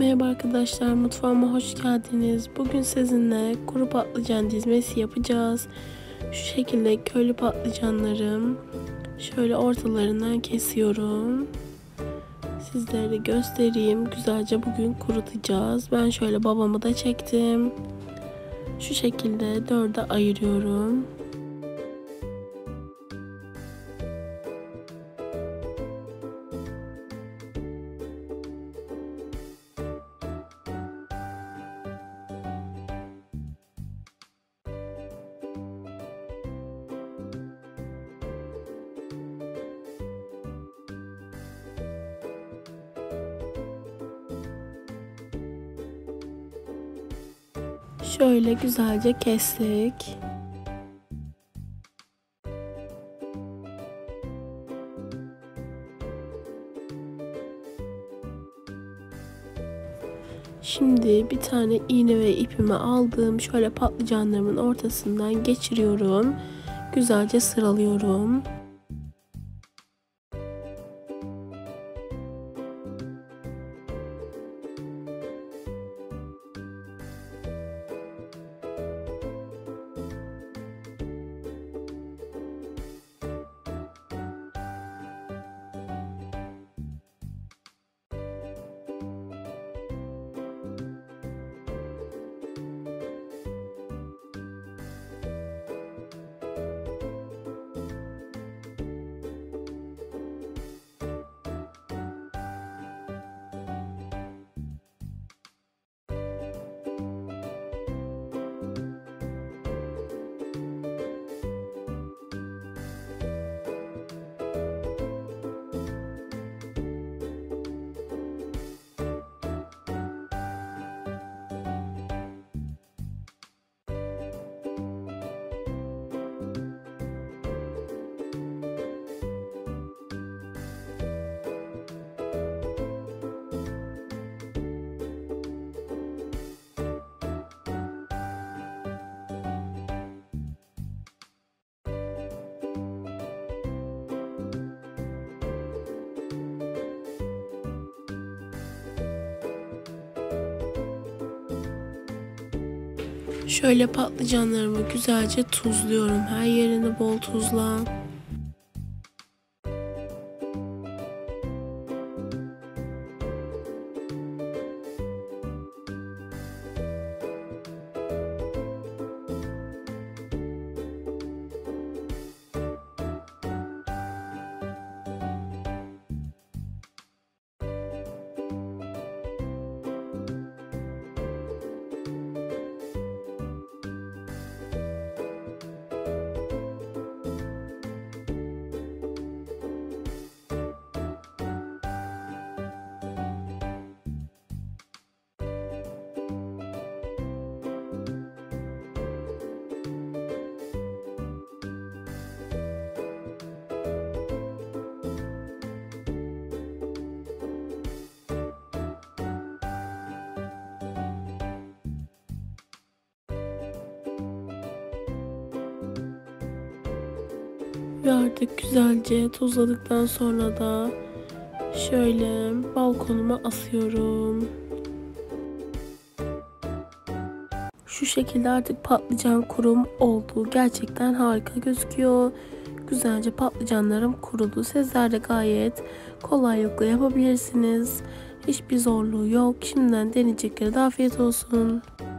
Merhaba arkadaşlar, mutfağıma hoş geldiniz. Bugün sizinle kuru patlıcan dizmesi yapacağız. Şu şekilde köylü patlıcanlarım. Şöyle ortalarından kesiyorum. Sizlere de göstereyim. Güzelce bugün kurutacağız. Ben şöyle babamı da çektim. Şu şekilde dörde ayırıyorum. Şöyle güzelce kestik. Şimdi bir tane iğne ve ipimi aldım. Şöyle patlıcanlarımın ortasından geçiriyorum. Güzelce sıralıyorum. Şöyle patlıcanlarımı güzelce tuzluyorum. Her yerini bol tuzla. Ve artık güzelce tuzladıktan sonra da şöyle balkonuma asıyorum. Şu şekilde artık patlıcan kurum oldu. Gerçekten harika gözüküyor. Güzelce patlıcanlarım kurudu. Sizler de gayet kolaylıkla yapabilirsiniz. Hiçbir zorluğu yok. Şimdiden deneyeceklere de afiyet olsun.